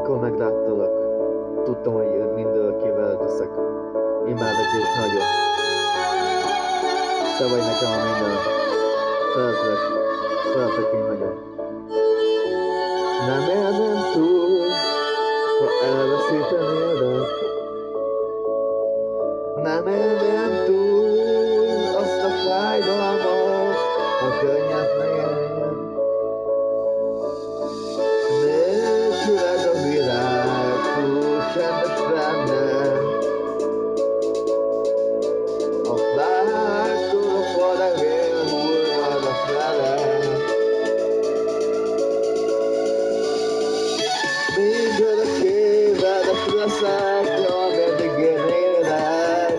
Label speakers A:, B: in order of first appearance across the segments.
A: Amikor megláttalak, tudtam, hogy mindörökkével leszek. Imádok és nagyon. Te vagy nekem a minden. Szeretlek. Szeretlek én nagyon. Nem élném túl, ha elveszítenélek. Nem élném túl azt a fájdalmat, ha könnyednél. Nélküled a világ túl csendes lenne. A fáktól a falevél hullana fele. Míg örökké veled leszek, ameddig én élek.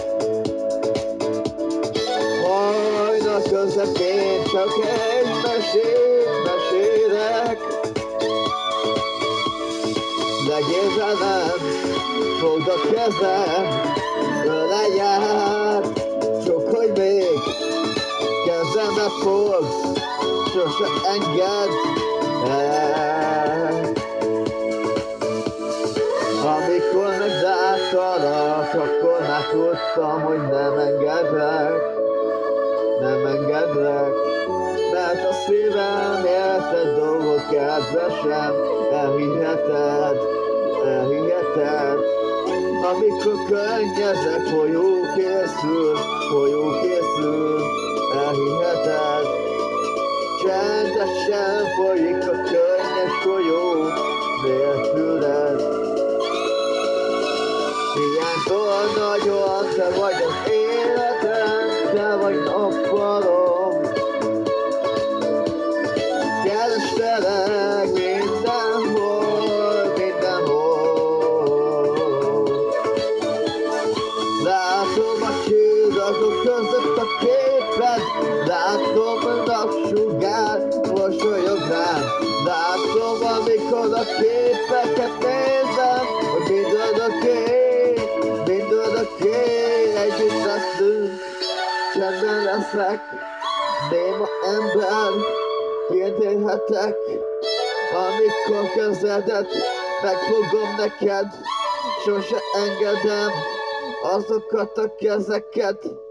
A: Hajnal közepén csak egy mesét mesélek. Legyél velem, fogd a kezem, ölelj át, csak hogy még kezembe fogsz, sose engedd el. Amikor megláttalak, akkor már tudtam, hogy nem engedlek, mert a szívem érted dolgok kedvesem, elhiheted. Amikor könnyezek, folyó készül, elhiheted. Csendesen folyik a könnyes folyó nélküled. Hiánytól nagyon, te vagy az életem, te vagy nappalom. Kerestelek mindenhol. Látom a csillagok között a képed, látom a napsugár mosolyog rám. Látom, amikor a képeket nézem, hogy mind oké, együtt leszünk, csendben leszek, néma emberként élhetek. Amikor kezedet megfogom neked, sose engedem azokat a kezeket,